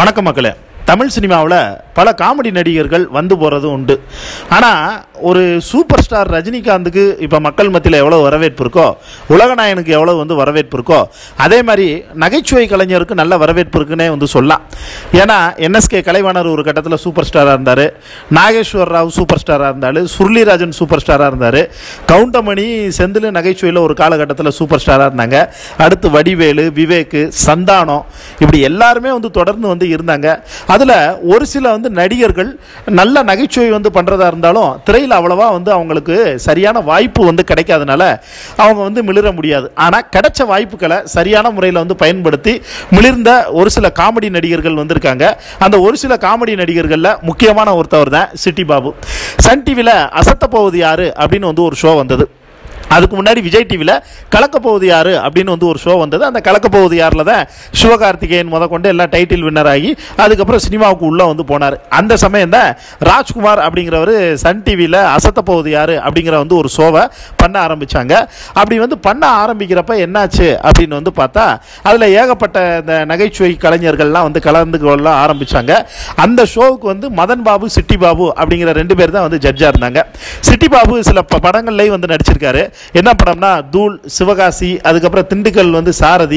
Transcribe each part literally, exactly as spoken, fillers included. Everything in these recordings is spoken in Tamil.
வணக்கம் மக்களே. தமிழ் சினிமாவில் பல காமெடி நடிகர்கள் வந்து போகிறது உண்டு. ஆனால் ஒரு சூப்பர் ஸ்டார் ரஜினிகாந்துக்கு இப்போ மக்கள் மத்தியில் எவ்வளோ வரவேற்பு இருக்கோ, உலகநாயனுக்கு எவ்வளோ வந்து வரவேற்பு இருக்கோ, அதே மாதிரி நகைச்சுவை கலைஞருக்கு நல்ல வரவேற்பு இருக்குன்னே வந்து சொல்லலாம். ஏன்னா என்எஸ்கே கலைவாணர் ஒரு கட்டத்தில் சூப்பர் ஸ்டாராக இருந்தார், நாகேஸ்வர் ராவ் சூப்பர் ஸ்டாராக இருந்தார், சுருளிராஜன் சூப்பர் ஸ்டாராக இருந்தார், கவுண்டமணி செந்தில் நகைச்சுவையில் ஒரு காலகட்டத்தில் சூப்பர் ஸ்டாராக இருந்தாங்க. அடுத்து வடிவேலு, விவேக், சந்தானம், இப்படி எல்லாருமே வந்து தொடர்ந்து வந்து இருந்தாங்க. அதில் ஒரு சில வந்து நடிகர்கள் நல்ல நகைச்சுவை வந்து பண்ணுறதா இருந்தாலும் திரையில் அவ்வளவா வந்து அவங்களுக்கு சரியான வாய்ப்பு வந்து கிடைக்காதனால அவங்க வந்து மிளிர முடியாது. ஆனால் கிடைச்ச வாய்ப்புகளை சரியான முறையில் வந்து பயன்படுத்தி மிளிர்ந்த ஒரு சில காமெடி நடிகர்கள் வந்திருக்காங்க. அந்த ஒரு சில காமெடி நடிகர்களில் முக்கியமான ஒருத்தவர் தான் சிட்டி பாபு. சன் டிவியில் அசத்த போவது யாரு அப்படின்னு வந்து ஒரு ஷோ வந்தது. அதுக்கு முன்னாடி விஜய் டிவியில் கலக்கப்போவது யாரு அப்படின்னு வந்து ஒரு ஷோ வந்தது. அந்த கலக்கப்போவது யாரில் தான் சிவகார்த்திகேயன் முத கொண்டு எல்லாம் டைட்டில் வின்னர் ஆகி அதுக்கப்புறம் சினிமாவுக்கு உள்ளே வந்து போனார். அந்த சமயம் தான் ராஜ்குமார் அப்படிங்கிறவர் சன் டிவியில் அசத்த போவது யாரு அப்படிங்கிற வந்து ஒரு ஷோவை பண்ண ஆரம்பித்தாங்க. அப்படி வந்து பண்ண ஆரம்பிக்கிறப்ப என்னாச்சு அப்படின்னு வந்து பார்த்தா அதில் ஏகப்பட்ட இந்த நகைச்சுவை கலைஞர்கள்லாம் வந்து கலந்து கொள்ள ஆரம்பித்தாங்க. அந்த ஷோவுக்கு வந்து மதன் பாபு, சிட்டி பாபு அப்படிங்கிற ரெண்டு பேர் தான் வந்து ஜட்ஜாக இருந்தாங்க. சிட்டி பாபு சில படங்கள்லேயும் வந்து நடிச்சிருக்காரு. என்ன படம்னா தூள், சிவகாசி, அதுக்கப்புறம் திண்டுக்கல் வந்து சாரதி,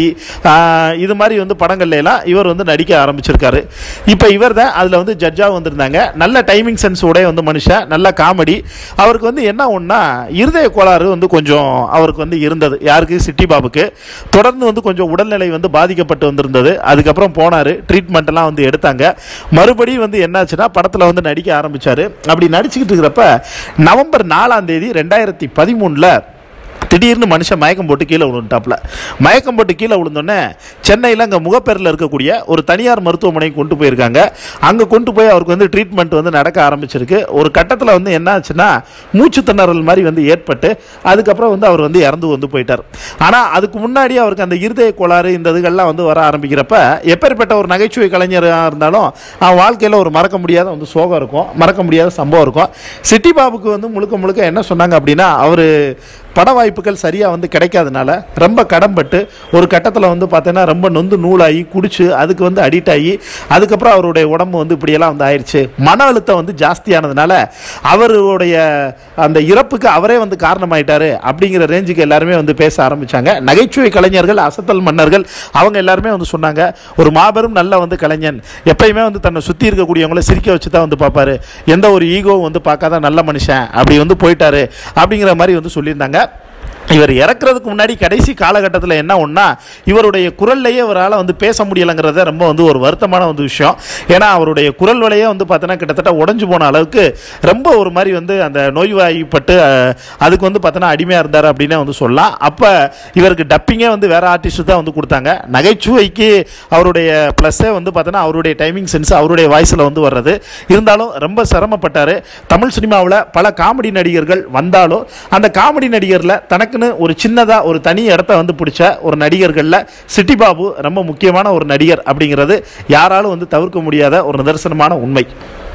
இது மாதிரி வந்து படங்கள்ல எல்லாம் இவர் வந்து நடிக்க ஆரம்பிச்சிருக்காரு. இப்போ இவர் தான் அதில் வந்து ஜட்ஜாக வந்திருந்தாங்க. நல்ல டைமிங் சென்ஸ் உடைய வந்து மனுஷன், நல்ல காமெடி. அவருக்கு வந்து என்ன ஒன்றா இருதய கோளாறு வந்து கொஞ்சம் அவருக்கு வந்து இருந்தது. யாருக்கு? சிட்டி பாபுக்கு. தொடர்ந்து வந்து கொஞ்சம் உடல்நிலை வந்து பாதிக்கப்பட்டு வந்திருந்தது. அதுக்கப்புறம் போனார், ட்ரீட்மெண்ட் எல்லாம் வந்து எடுத்தாங்க. மறுபடியும் வந்து என்னாச்சுன்னா படத்தில் வந்து நடிக்க ஆரம்பித்தார். அப்படி நடிச்சுக்கிட்டு இருக்கிறப்ப நவம்பர் நாலாம் தேதி ரெண்டாயிரத்தி பதிமூணில் திடீர்னு மனுஷன் மயக்கம் போட்டு கீழே விழுந்துட்டாப்ல. மயக்கம் போட்டு கீழே விழுந்தோடனே சென்னையில் அங்கே முகப்பேரில் இருக்கக்கூடிய ஒரு தனியார் மருத்துவமனைக்கு கொண்டு போயிருக்காங்க. அங்கே கொண்டு போய் அவருக்கு வந்து ட்ரீட்மெண்ட் வந்து நடக்க ஆரம்பிச்சிருக்கு. ஒரு கட்டத்தில் வந்து என்ன ஆச்சுன்னா மூச்சு திணறல் மாதிரி வந்து ஏற்பட்டு அதுக்கப்புறம் வந்து அவர் வந்து இறந்து வந்து போயிட்டார். ஆனால் அதுக்கு முன்னாடி அவருக்கு அந்த இருதய கோளாறு இந்த இதுகள்லாம் வந்து வர ஆரம்பிக்கிறப்ப எப்பேற்பட்ட ஒரு நகைச்சுவை கலைஞராக இருந்தாலும் அவன் வாழ்க்கையில் ஒரு மறக்க முடியாத வந்து சோகம் இருக்கும், மறக்க முடியாத சம்பவம் இருக்கும். சிட்டி பாபுக்கு வந்து முழுக்க முழுக்க என்ன சொன்னாங்க அப்படின்னா அவர் பட வாய்ப்புகள் சரியாக வந்து கிடைக்காதனால ரொம்ப கடன்பட்டு ஒரு கட்டத்தில் வந்து பார்த்தீங்கன்னா ரொம்ப நொந்து நூலாகி குடிச்சு அதுக்கு வந்து அடிக்ட் ஆகி அதுக்கப்புறம் அவருடைய உடம்பு வந்து இப்படியெல்லாம் வந்து ஆயிடுச்சு. மன அழுத்தம் வந்து ஜாஸ்தியானதுனால அவருடைய அந்த இறப்புக்கு அவரே வந்து காரணமாயிட்டாரு அப்படிங்கிற ரேஞ்சுக்கு எல்லாருமே வந்து பேச ஆரம்பித்தாங்க. நகைச்சுவை கலைஞர்கள், அசத்தல் மன்னர்கள், அவங்க எல்லாருமே வந்து சொன்னாங்க ஒரு மாபெரும் நல்ல வந்து கலைஞன், எப்பயுமே வந்து தன்னை சுற்றி இருக்கக்கூடியவங்கள சிரிக்க வச்சு தான் வந்து பார்ப்பாரு, எந்த ஒரு ஈகோவும் வந்து பார்க்காத நல்ல மனுஷன், அப்படி வந்து போயிட்டாரு அப்படிங்கிற மாதிரி வந்து சொல்லியிருந்தாங்க. இவர் இறக்குறதுக்கு முன்னாடி கடைசி காலகட்டத்தில் என்ன ஒன்றா இவருடைய குரல்லையே அவரால் வந்து பேச முடியலைங்கிறத ரொம்ப வந்து ஒரு வருத்தமான வந்து விஷயம். ஏன்னா அவருடைய குரல் வலையே வந்து பார்த்தோன்னா கிட்டத்தட்ட உடஞ்சி போன அளவுக்கு ரொம்ப ஒரு மாதிரி வந்து அந்த நோய்வாய்ப்பட்டு அதுக்கு வந்து பார்த்தோன்னா அடிமையாக இருந்தார் அப்படின்னே வந்து சொல்லலாம். அப்போ இவருக்கு டப்பிங்கே வந்து வேறு ஆர்டிஸ்ட்டு தான் வந்து கொடுத்தாங்க. நகைச்சுவைக்கு அவருடைய ப்ளஸ்ஸே வந்து பார்த்தோன்னா அவருடைய டைமிங் சென்ஸ், அவருடைய வாய்ஸில் வந்து வர்றது. இருந்தாலும் ரொம்ப சிரமப்பட்டார். தமிழ் சினிமாவில் பல காமெடி நடிகர்கள் வந்தாலும் அந்த காமெடி நடிகரில் தனக்கு ஒரு சின்னதா ஒரு தனி இடத்தை வந்து பிடிச்ச ஒரு நடிகர்கள்ல சிட்டி பாபு ரொம்ப முக்கியமான ஒரு நடிகர் அப்படிங்கிறது யாராலும் வந்து தவிர்க்க முடியாத ஒரு நிதர்சனமான உண்மை.